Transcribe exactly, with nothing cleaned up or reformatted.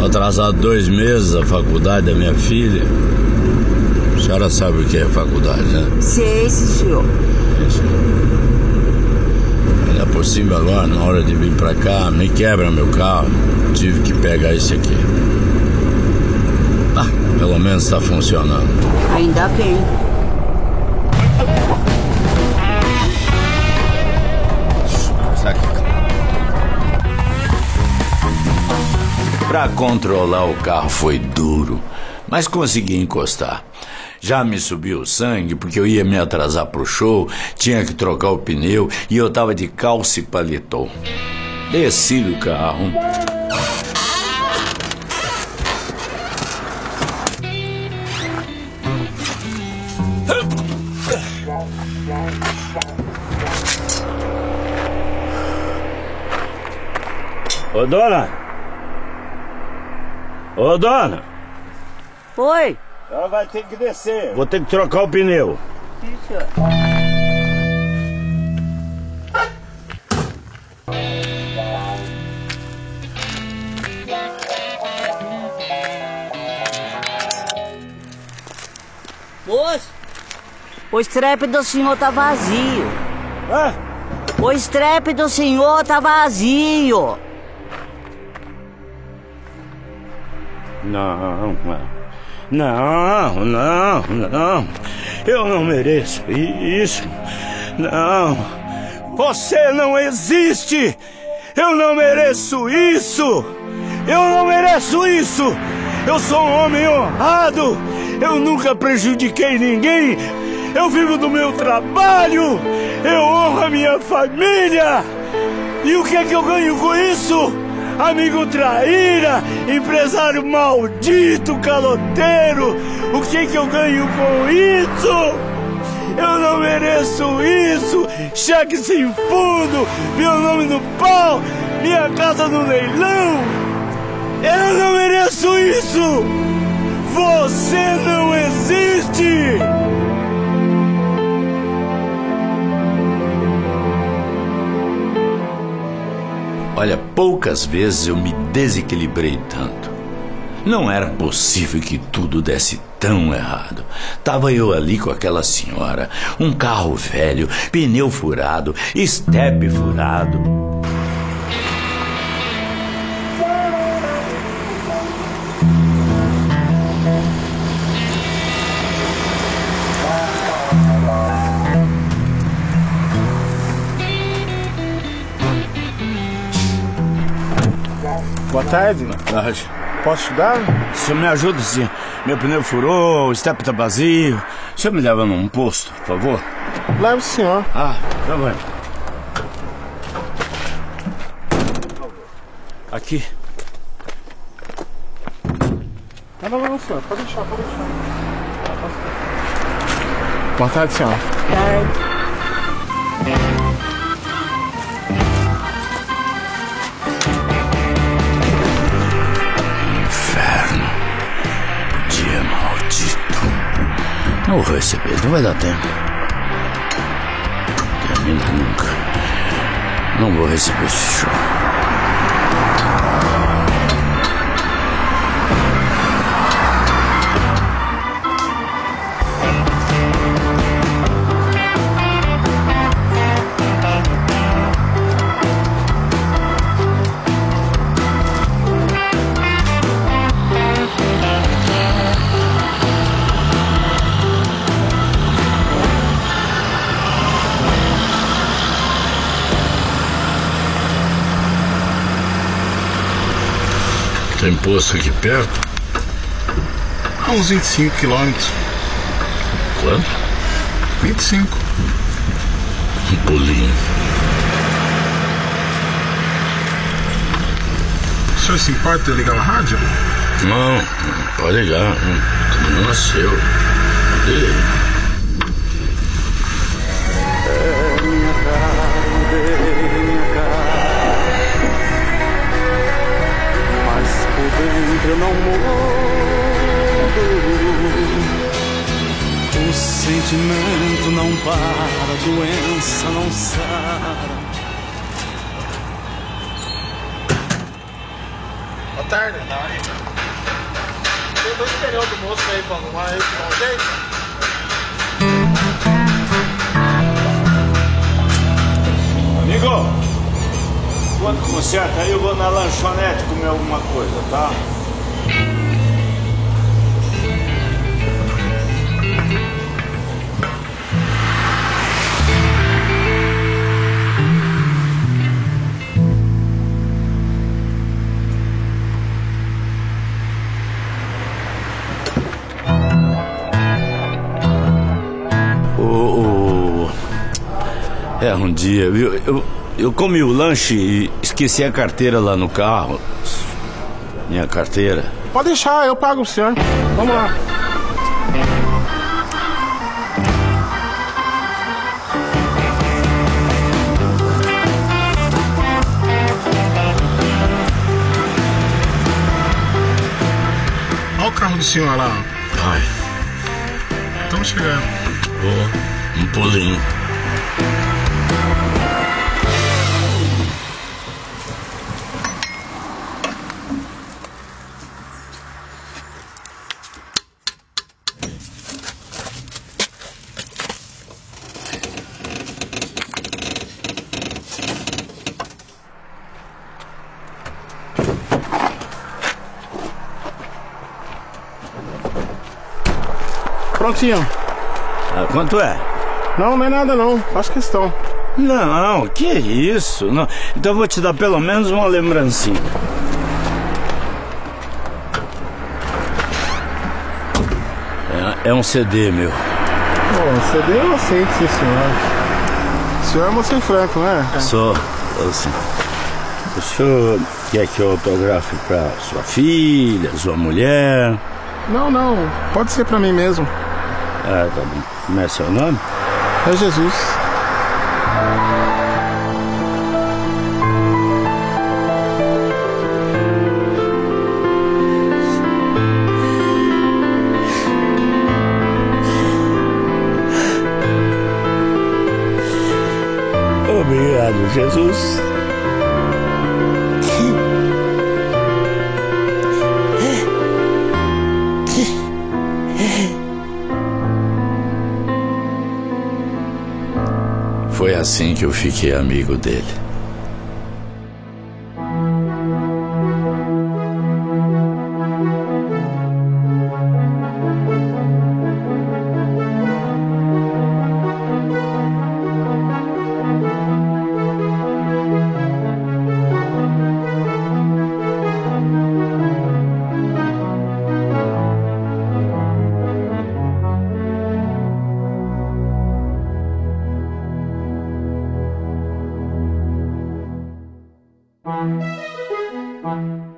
atrasado dois meses a faculdade da minha filha. A senhora sabe o que é faculdade, né? Sei, senhor. Isso. Ainda por cima agora, na hora de vir pra cá, me quebra meu carro. Tive que pegar esse aqui. Ah, pelo menos tá funcionando. Ainda bem. Pra controlar o carro foi duro, mas consegui encostar. Já me subiu o sangue porque eu ia me atrasar pro show, tinha que trocar o pneu e eu tava de calça e paletó. Desci do carro. Ô, dona! Ô, dona! Oi! Ela vai ter que descer. Vou ter que trocar o pneu. Sim, senhor. Moço! O strep do senhor tá vazio. Hã? O strep do senhor tá vazio. Não, não, não, não. Eu não mereço isso. Não. Você não existe. Eu não mereço isso. Eu não mereço isso. Eu sou um homem honrado. Eu nunca prejudiquei ninguém. Eu vivo do meu trabalho. Eu honro a minha família. E o que é que eu ganho com isso? Amigo traíra, empresário maldito, caloteiro. O que é que eu ganho com isso? Eu não mereço isso. Cheque sem fundo, meu nome no pau, minha casa no leilão. Eu não mereço isso. Você não existe. Olha, poucas vezes eu me desequilibrei tanto. Não era possível que tudo desse tão errado. Tava eu ali com aquela senhora, um carro velho, pneu furado, estepe furado. Boa tarde. Boa tarde. Posso ajudar? O senhor me ajuda, sim. Meu pneu furou, o estepe tá vazio. O senhor me leva num posto, por favor? Leve o senhor. Ah, tá bom. Aqui. Não, não, não, senhor. Pode deixar, pode deixar. Boa tarde, senhor. Tarde. Não vou receber, não vai dar tempo. Termina nunca. Não vou receber esse show. Tem posto aqui perto? Há uns vinte e cinco quilômetros. Quanto? vinte e cinco. Um pulinho. O senhor se importa de ligar o rádio? Não, pode ligar. Todo mundo nasceu. Pode. Eu não mudo. O sentimento não para, a doença não sara. Boa tarde. Tem dois pneus do moço aí pra arrumar aí, pra dar um jeito? Amigo, quando conserta aí eu vou na lanchonete comer alguma coisa, tá? É, um dia, viu? Eu, eu comi o lanche e esqueci a carteira lá no carro. Minha carteira. Pode deixar, eu pago o senhor. Vamos lá. Olha o carro do senhor lá. Ai, Estamos chegando. vou, um pulinho. Prontinho. Ah, quanto é? Não, não é nada não. Faço questão. Não, que isso? Não. Então eu vou te dar pelo menos uma lembrancinha. É, é um C D, meu. Pô, C D eu aceito, sim, senhor. O senhor é moço franco, né? Sou, assim. O senhor quer que eu autografe pra sua filha, sua mulher? Não, não. Pode ser pra mim mesmo. Ah, tá bom. Como é seu nome? É Jesus. Obrigado, Jesus. Foi assim que eu fiquei amigo dele. Thank you.